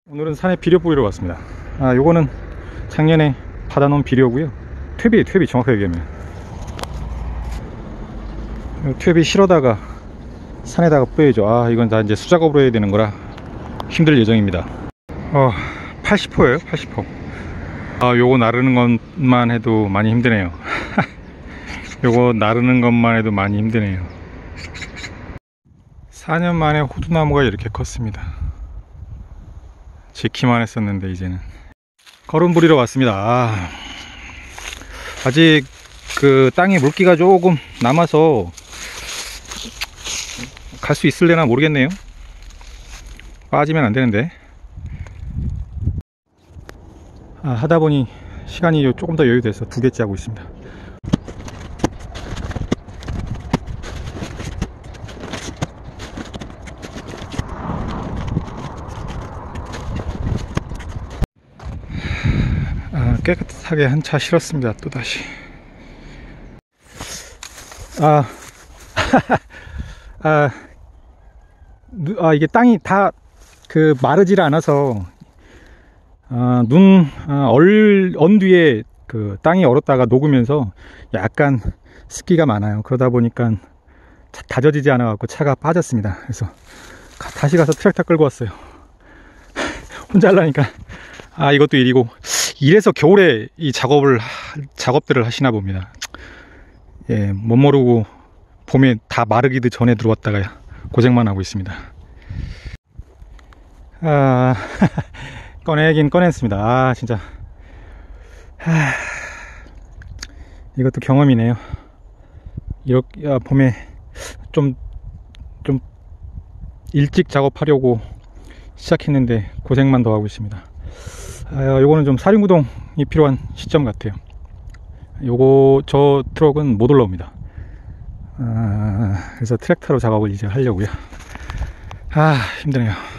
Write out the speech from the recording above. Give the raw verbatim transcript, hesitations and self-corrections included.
오늘은 산에 비료 뿌리러 왔습니다. 아, 요거는 작년에 받아놓은 비료고요. 퇴비, 퇴비 정확하게 얘기하면 퇴비 실어다가 산에다가 뿌려야죠. 아, 이건 다 이제 수작업으로 해야 되는 거라 힘들 예정입니다. 어, 팔십 호예요 팔십 호. 아, 요거 나르는 것만 해도 많이 힘드네요. 요거 나르는 것만 해도 많이 힘드네요. 사 년 만에 호두나무가 이렇게 컸습니다. 지키만 했었는데 이제는 거름 부리러 왔습니다. 아, 아직 그 땅에 물기가 조금 남아서 갈 수 있을래나 모르겠네요. 빠지면 안 되는데. 아, 하다 보니 시간이 조금 더 여유돼서 두 개째 하고 있습니다. 아, 깨끗하게 한 차 실었습니다. 또다시. 아, 아, 아, 이게 땅이 다 그 마르질 않아서 아, 눈 아, 얼, 언 뒤에 그 땅이 얼었다가 녹으면서 약간 습기가 많아요. 그러다 보니까 다져지지 않아 갖고 차가 빠졌습니다. 그래서 다시 가서 트랙터 끌고 왔어요. 혼자 하려니까 아, 이것도 일이고. 이래서 겨울에 이 작업을 작업들을 하시나 봅니다. 예, 못 모르고 봄에 다 마르기도 전에 들어왔다가 고생만 하고 있습니다. 아, 꺼내긴 꺼냈습니다. 아, 진짜. 하, 이것도 경험이네요. 이렇게 아, 봄에 좀 좀 일찍 작업하려고 시작했는데 고생만 더 하고 있습니다. 아, 요거는 좀 사륜구동이 필요한 시점 같아요. 요거 저 트럭은 못 올라옵니다. 아, 그래서 트랙터로 작업을 이제 하려고요. 아, 힘드네요.